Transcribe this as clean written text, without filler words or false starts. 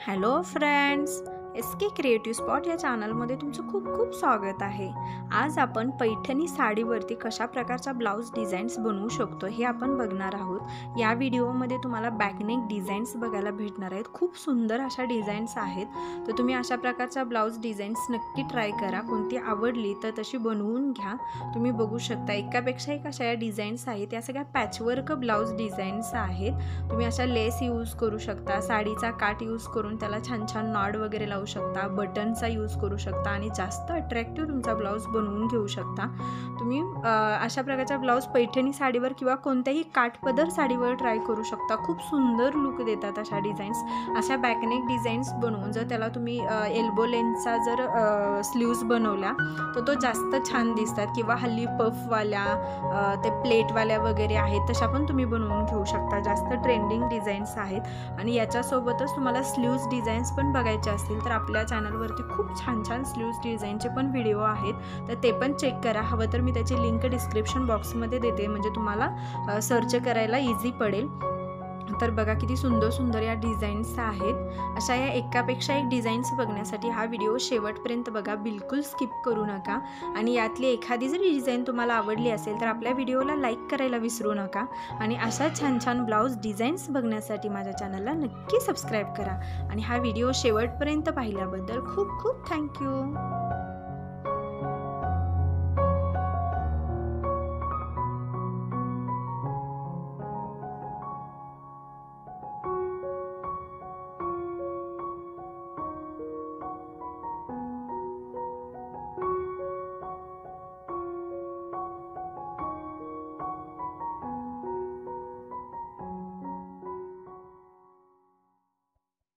Hello friends, S K creative spot या चॅनलमध्ये तुमचं खूप खूप स्वागत आहे। आज आपण पैठणी साडीवरती कशा प्रकारचा ब्लाउज डिझाईन्स बनवू शकतो हे आपण बघणार आहोत। या व्हिडिओमध्ये तुम्हाला बॅकनेक डिझाईन्स बघायला भेटणार आहेत। खूप सुंदर अशा डिझाईन्स आहेत, तर तुम्ही अशा प्रकारचा ब्लाउज डिझाईन्स नक्की ट्राय करा। कोणती आवडली तर तशी बनवून घ्या। तुम्ही बघू शकता एकापेक्षा एक अशा या डिझाईन्स आहेत। या सगळ्या पॅचवर्क ब्लाउज डिझाईन्स आहेत। तुम्ही अशा लेस यूज करू शकता, साडीचा काठ यूज करून त्याला छान छान नॉड वगैरे लावू शकता, बटनचा यूज करू शकता आणि जास्त अट्रॅक्टिव्ह तुमचा ब्लाउज बनवून घेऊ शकता। तुम्ही अशा प्रकारचा ब्लाउज पैठणी साडीवर किंवा कोणत्याही काठपदर साडीवर ट्राय करू शकता। खूप सुंदर लुक देतात अशा डिझाईन्स। अशा बॅकनेक डिझाईन्स बनवून जर त्याला तुम्ही एल्बो लेंथचा जर स्लीव्ज बनवल्या तर तो जास्त छान दिसतात, किंवा हल्ली पफवाल्या ते प्लेटवाल्या वगैरे आहेत तशा पण तुम्ही बनवून घेऊ शकता। जास्त ट्रेंडिंग डिझाईन्स आहेत आणि याच्यासोबतच तुम्हाला स्लीव्ज डिझाईन्स पण बघायचे असतील तर आपल्या चॅनलवरती खूप छान छान स्लीव्ज डिझाईनचे पण व्हिडिओ आहेत, तर ते पण चेक करा। हवं तर मी त्याची लिंक डिस्क्रिप्शन बॉक्समध्ये देते, म्हणजे तुम्हाला सर्च करायला इझी पडेल। तर बघा किती सुंदर सुंदर या डिझाईन्स आहेत। अशा या एकापेक्षा एक डिझाईन्स बघण्यासाठी हा व्हिडिओ शेवटपर्यंत बघा, बिलकुल स्किप करू नका। आणि यातली एखादी जरी डिझाईन तुम्हाला आवडली असेल तर आपल्या व्हिडिओला लाईक करायला विसरू नका। आणि अशा छान छान ब्लाउज डिझाईन्स बघण्यासाठी माझ्या चॅनलला नक्की सबस्क्राईब करा। आणि हा व्हिडिओ शेवटपर्यंत पाहिल्याबद्दल खूप खूप थँक्यू।